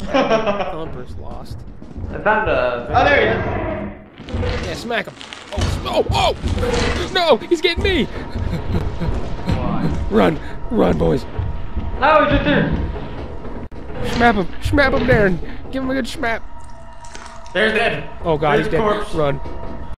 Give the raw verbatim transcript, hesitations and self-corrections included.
Thumper's lost. I found a... Oh, there he is. Yeah, smack him. Oh, oh, oh! No, he's getting me! Run, run, boys. No, he's just here. Smap him, smap him, Darin. Give him a good smap. There's dead. Oh god, There's he's dead. corpse. Run.